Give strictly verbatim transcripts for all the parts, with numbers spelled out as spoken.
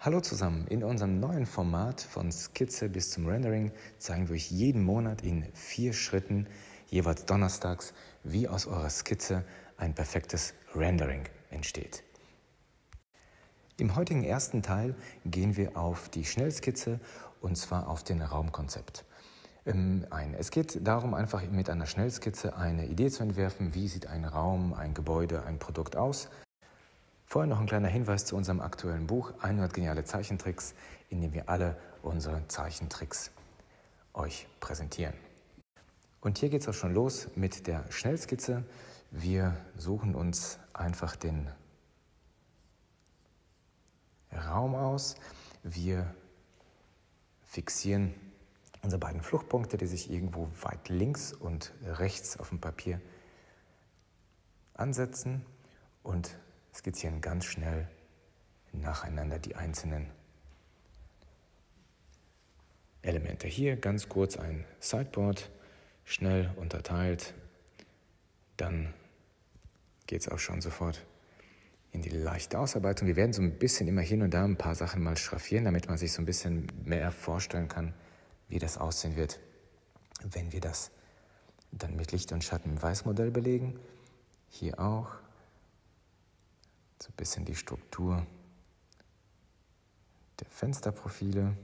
Hallo zusammen, in unserem neuen Format von Skizze bis zum Rendering zeigen wir euch jeden Monat in vier Schritten, jeweils donnerstags, wie aus eurer Skizze ein perfektes Rendering entsteht. Im heutigen ersten Teil gehen wir auf die Schnellskizze und zwar auf den Raumkonzept ähm, ein. Es geht darum, einfach mit einer Schnellskizze eine Idee zu entwerfen, wie sieht ein Raum, ein Gebäude, ein Produkt aus. Vorher noch ein kleiner Hinweis zu unserem aktuellen Buch hundert geniale Zeichentricks, in dem wir alle unsere Zeichentricks euch präsentieren. Und hier geht es auch schon los mit der Schnellskizze. Wir suchen uns einfach den Raum aus. Wir fixieren unsere beiden Fluchtpunkte, die sich irgendwo weit links und rechts auf dem Papier ansetzen und skizzieren ganz schnell nacheinander die einzelnen Elemente. Hier ganz kurz ein Sideboard, schnell unterteilt. Dann geht es auch schon sofort in die leichte Ausarbeitung. Wir werden so ein bisschen immer hin und da ein paar Sachen mal schraffieren, damit man sich so ein bisschen mehr vorstellen kann, wie das aussehen wird, wenn wir das dann mit Licht und Schatten im Weißmodell belegen. Hier auch so ein bisschen die Struktur der Fensterprofile.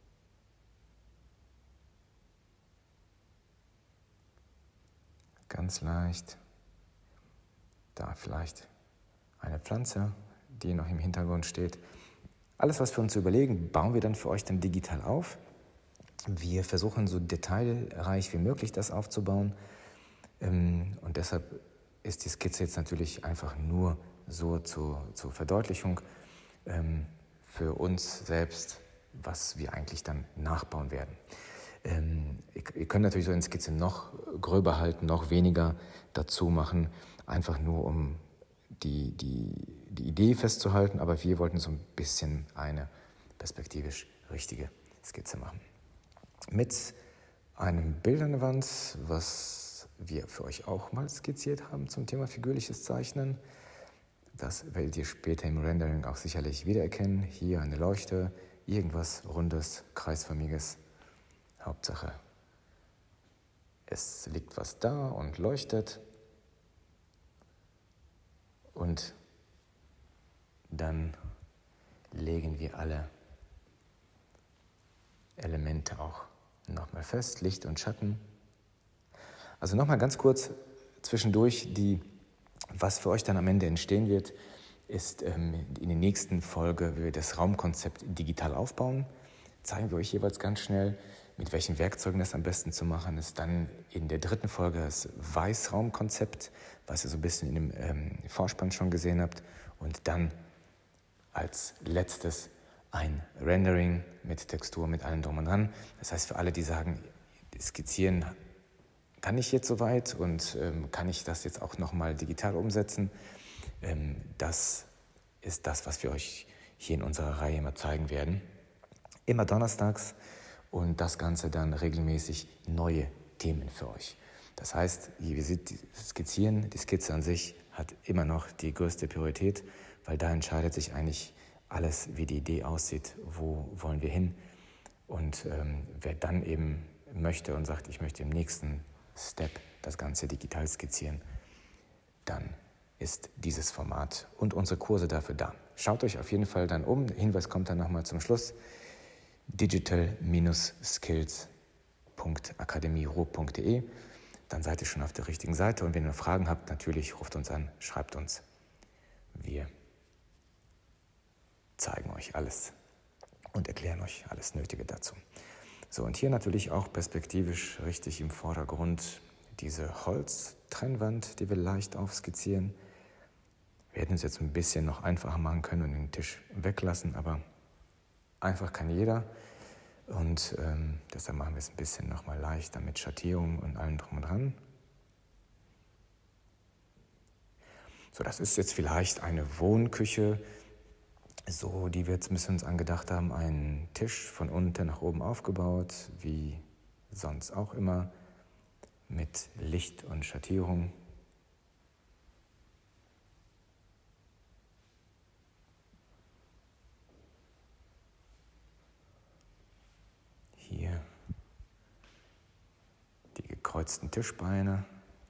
Ganz leicht. Da vielleicht eine Pflanze, die noch im Hintergrund steht. Alles, was wir uns überlegen, bauen wir dann für euch dann digital auf. Wir versuchen so detailreich wie möglich das aufzubauen. Und deshalb ist die Skizze jetzt natürlich einfach nur so zur, zur Verdeutlichung für uns selbst, was wir eigentlich dann nachbauen werden. Ähm, ihr, ihr könnt natürlich so eine Skizze noch gröber halten, noch weniger dazu machen, einfach nur um die, die, die Idee festzuhalten, aber wir wollten so ein bisschen eine perspektivisch richtige Skizze machen. Mit einem Bild an der Wand, was wir für euch auch mal skizziert haben zum Thema figürliches Zeichnen. Das werdet ihr später im Rendering auch sicherlich wiedererkennen. Hier eine Leuchte, irgendwas Rundes, Kreisförmiges. Hauptsache, es liegt was da und leuchtet. Und dann legen wir alle Elemente auch nochmal fest, Licht und Schatten. Also nochmal ganz kurz zwischendurch, die, was für euch dann am Ende entstehen wird, ist ähm, in der nächsten Folge, wie wir das Raumkonzept digital aufbauen, zeigen wir euch jeweils ganz schnell, mit welchen Werkzeugen das am besten zu machen ist. Dann in der dritten Folge das Weißraumkonzept, was ihr so ein bisschen in dem ähm, Vorspann schon gesehen habt. Und dann als letztes ein Rendering mit Textur, mit allem drum und dran. Das heißt, für alle, die sagen, skizzieren kann ich jetzt soweit und ähm, kann ich das jetzt auch nochmal digital umsetzen, ähm, das ist das, was wir euch hier in unserer Reihe immer zeigen werden. Immer donnerstags. Und das Ganze dann regelmäßig neue Themen für euch. Das heißt, wie ihr seht, Skizzieren, die Skizze an sich hat immer noch die größte Priorität, weil da entscheidet sich eigentlich alles, wie die Idee aussieht, wo wollen wir hin. Und ähm, wer dann eben möchte und sagt, ich möchte im nächsten Step das Ganze digital skizzieren, dann ist dieses Format und unsere Kurse dafür da. Schaut euch auf jeden Fall dann um. Der Hinweis kommt dann nochmal zum Schluss. digital skills punkt akademie punkt de. Dann seid ihr schon auf der richtigen Seite und wenn ihr noch Fragen habt, natürlich ruft uns an, schreibt uns. Wir zeigen euch alles und erklären euch alles Nötige dazu. So, und hier natürlich auch perspektivisch richtig im Vordergrund diese Holztrennwand, die wir leicht aufskizzieren. Wir hätten es jetzt ein bisschen noch einfacher machen können und den Tisch weglassen, aber einfach kann jeder und ähm, deshalb machen wir es ein bisschen nochmal leichter mit Schattierung und allem drum und dran. So, das ist jetzt vielleicht eine Wohnküche, so die wir jetzt ein bisschen uns angedacht haben, einen Tisch von unten nach oben aufgebaut, wie sonst auch immer, mit Licht und Schattierung. gekreuzten Tischbeine.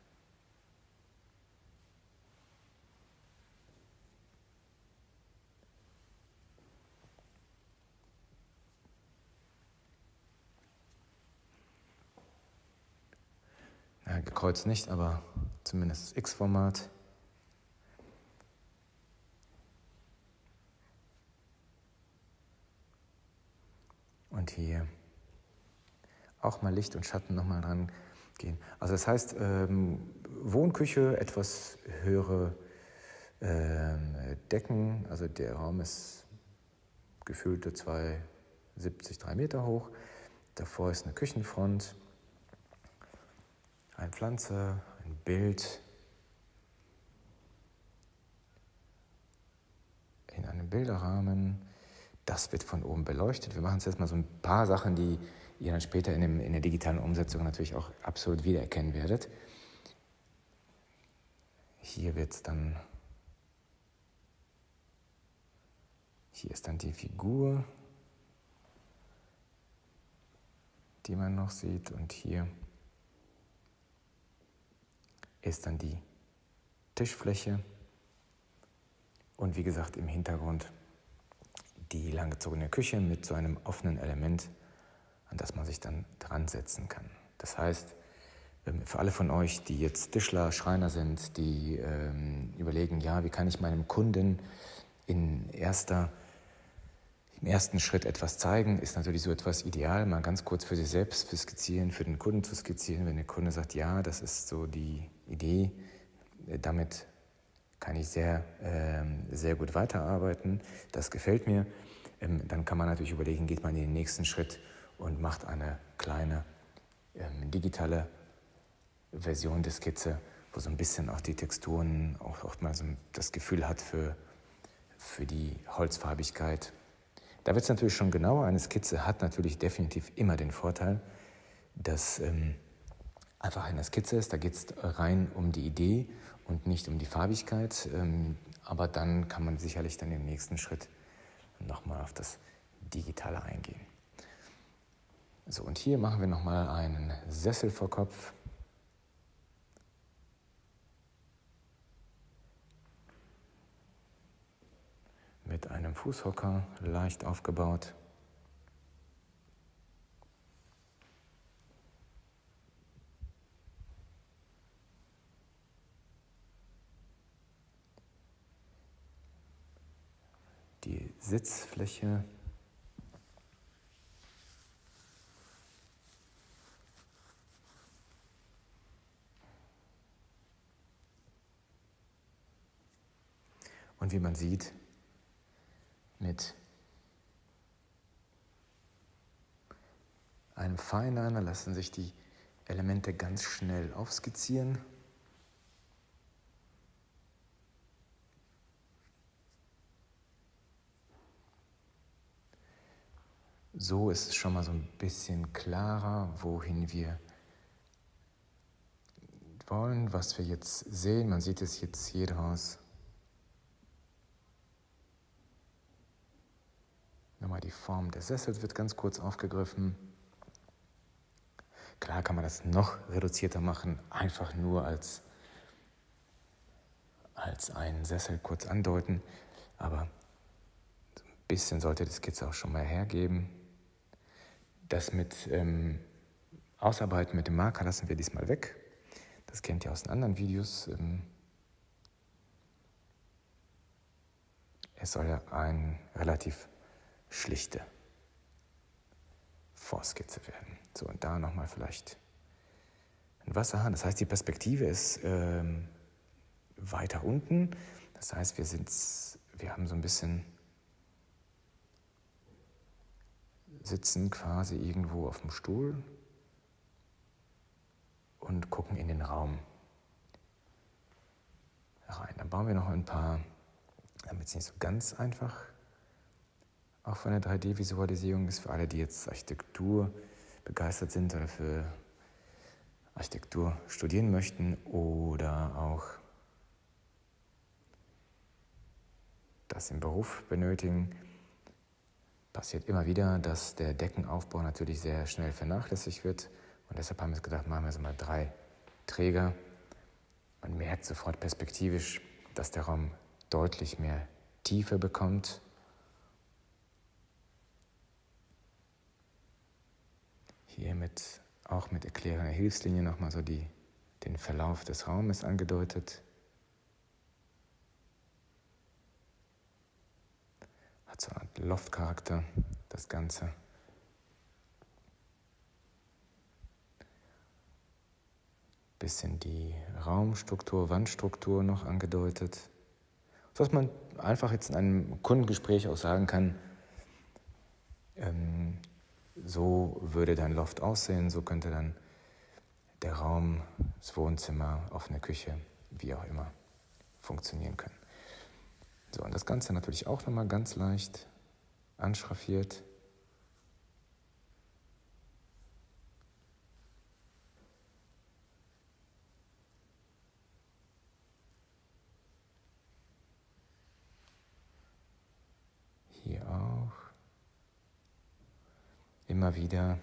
Ja, gekreuzt nicht, aber zumindest das X-Format. Und hier auch mal Licht und Schatten nochmal dran gehen. Also das heißt, ähm, Wohnküche, etwas höhere ähm, Decken, also der Raum ist gefühlte zwei siebzig, drei Meter hoch. Davor ist eine Küchenfront, eine Pflanze, ein Bild in einem Bilderrahmen. Das wird von oben beleuchtet. Wir machen jetzt erstmal so ein paar Sachen, die ihr dann später in, dem, in der digitalen Umsetzung natürlich auch absolut wiedererkennen werdet. Hier wird es dann, hier ist dann die Figur, die man noch sieht, und hier ist dann die Tischfläche und wie gesagt im Hintergrund die langgezogene Küche mit so einem offenen Element, an das man sich dann dran setzen kann. Das heißt, für alle von euch, die jetzt Tischler, Schreiner sind, die ähm, überlegen, ja, wie kann ich meinem Kunden in erster, im ersten Schritt etwas zeigen, ist natürlich so etwas ideal, mal ganz kurz für sich selbst zu skizzieren, für den Kunden zu skizzieren. Wenn der Kunde sagt, ja, das ist so die Idee, damit kann ich sehr, ähm, sehr gut weiterarbeiten, das gefällt mir, ähm, dann kann man natürlich überlegen, geht man in den nächsten Schritt und macht eine kleine ähm, digitale Version der Skizze, wo so ein bisschen auch die Texturen, auch oftmals so das Gefühl hat für, für die Holzfarbigkeit. Da wird es natürlich schon genauer. Eine Skizze hat natürlich definitiv immer den Vorteil, dass ähm, einfach eine Skizze ist, da geht es rein um die Idee und nicht um die Farbigkeit, ähm, aber dann kann man sicherlich dann im nächsten Schritt nochmal auf das Digitale eingehen. So, und hier machen wir nochmal einen Sessel vor Kopf. Mit einem Fußhocker, leicht aufgebaut. Die Sitzfläche und wie man sieht, mit einem Feinliner lassen sich die Elemente ganz schnell aufskizzieren. So ist es schon mal so ein bisschen klarer, wohin wir wollen, was wir jetzt sehen. Man sieht es jetzt hier draus. Nochmal die Form des Sessels wird ganz kurz aufgegriffen. Klar kann man das noch reduzierter machen, einfach nur als, als einen Sessel kurz andeuten, aber so ein bisschen sollte die Skizze auch schon mal hergeben. Das mit ähm, Ausarbeiten mit dem Marker lassen wir diesmal weg. Das kennt ihr aus den anderen Videos. Ähm, es soll ja eine relativ schlichte Vorskizze werden. So, und da nochmal vielleicht ein Wasserhahn. Das heißt, die Perspektive ist ähm, weiter unten. Das heißt, wir, sind, wir haben so ein bisschen sitzen quasi irgendwo auf dem Stuhl und gucken in den Raum rein. Dann bauen wir noch ein paar, damit es nicht so ganz einfach auch von der drei D-Visualisierung ist, für alle, die jetzt Architektur begeistert sind oder für Architektur studieren möchten oder auch das im Beruf benötigen, passiert immer wieder, dass der Deckenaufbau natürlich sehr schnell vernachlässigt wird Und deshalb haben wir gedacht, machen wir so mal drei Träger. Man merkt sofort perspektivisch, dass der Raum deutlich mehr Tiefe bekommt. Hier mit, auch mit erklärender Hilfslinie nochmal so die, den Verlauf des Raumes angedeutet. Hat so eine Art Loftcharakter, das Ganze. Bisschen die Raumstruktur, Wandstruktur noch angedeutet. Sodass man einfach jetzt in einem Kundengespräch auch sagen kann, ähm, so würde dein Loft aussehen, so könnte dann der Raum, das Wohnzimmer, offene Küche, wie auch immer, funktionieren können. So, und das Ganze natürlich auch nochmal ganz leicht anschraffiert. Hier auch. Immer wieder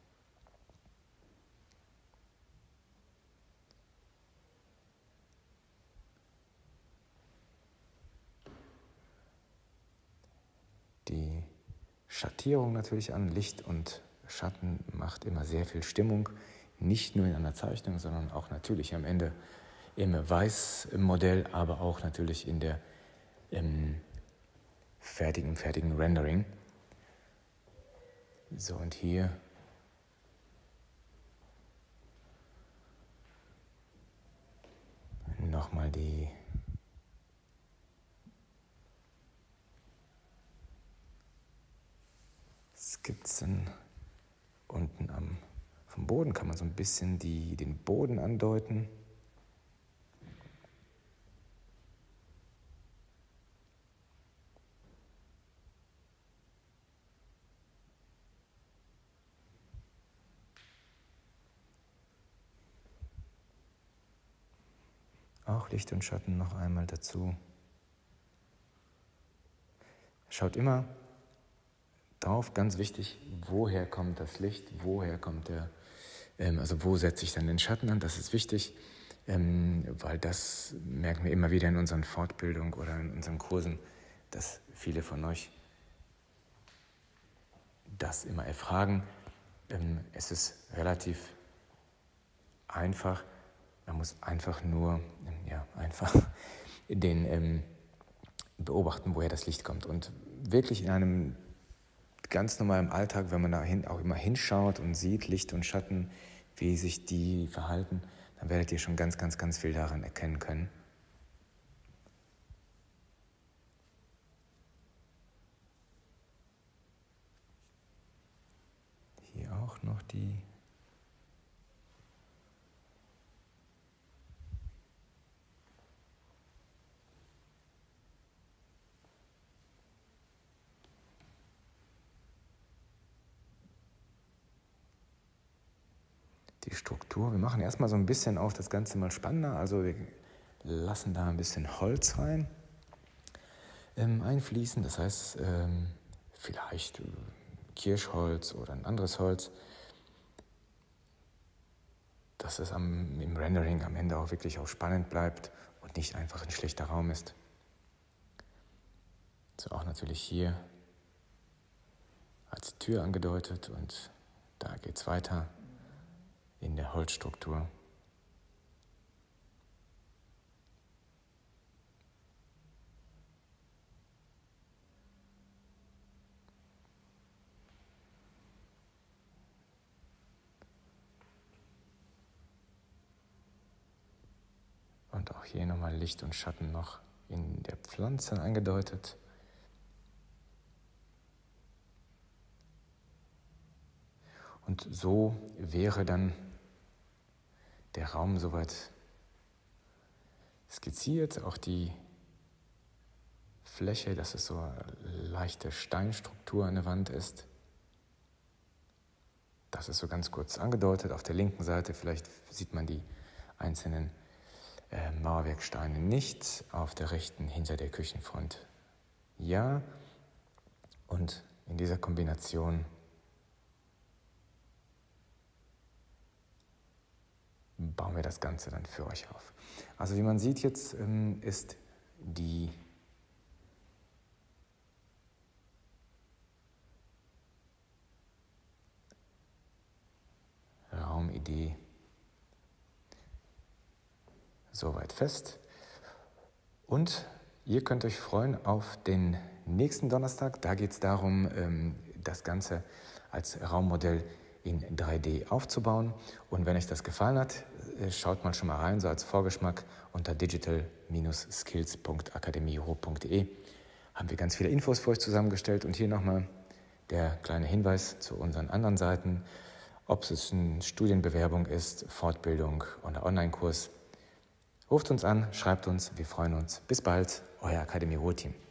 die Schattierung natürlich an. Licht und Schatten macht immer sehr viel Stimmung, nicht nur in einer Zeichnung, sondern auch natürlich am Ende im Weißmodell, aber auch natürlich in der im fertigen, im fertigen Rendering. So, und hier nochmal die Skizzen. Unten am, vom Boden kann man so ein bisschen die, den Boden andeuten. Auch Licht und Schatten noch einmal dazu. Schaut immer drauf, ganz wichtig, woher kommt das Licht, woher kommt der, ähm, also wo setze ich dann den Schatten an, das ist wichtig, ähm, weil das merken wir immer wieder in unseren Fortbildungen oder in unseren Kursen, dass viele von euch das immer erfragen. Ähm, es ist relativ einfach, man muss einfach nur, ja, einfach den ähm, beobachten, woher das Licht kommt. Und wirklich in einem ganz normalen Alltag, wenn man da hin, auch immer hinschaut und sieht, Licht und Schatten, wie sich die verhalten, dann werdet ihr schon ganz, ganz, ganz viel daran erkennen können. Hier auch noch die die Struktur. Wir machen erstmal so ein bisschen auf das Ganze mal spannender. Also wir lassen da ein bisschen Holz rein, ähm, einfließen. Das heißt, ähm, vielleicht Kirschholz oder ein anderes Holz, dass es am, im Rendering am Ende auch wirklich auch spannend bleibt und nicht einfach ein schlechter Raum ist. So auch natürlich hier als Tür angedeutet und da geht es weiter in der Holzstruktur. Und auch hier nochmal Licht und Schatten noch in der Pflanze eingedeutet. Und so wäre dann der Raum soweit skizziert. Auch die Fläche, dass es so eine leichte Steinstruktur an der Wand ist. Das ist so ganz kurz angedeutet. Auf der linken Seite, vielleicht sieht man die einzelnen äh, Mauerwerksteine nicht. Auf der rechten, hinter der Küchenfront, ja. Und in dieser Kombination bauen wir das Ganze dann für euch auf. Also wie man sieht jetzt, ähm, ist die Raumidee soweit fest. Und ihr könnt euch freuen auf den nächsten Donnerstag. Da geht es darum, das Ganze als Raummodell in drei D aufzubauen. Und wenn euch das gefallen hat, schaut mal schon mal rein, so als Vorgeschmack unter digital skills punkt akademiero punkt de haben wir ganz viele Infos für euch zusammengestellt. Und hier nochmal der kleine Hinweis zu unseren anderen Seiten, ob es eine Studienbewerbung ist, Fortbildung oder Online-Kurs. Ruft uns an, schreibt uns, wir freuen uns. Bis bald, euer Akademiero-Team.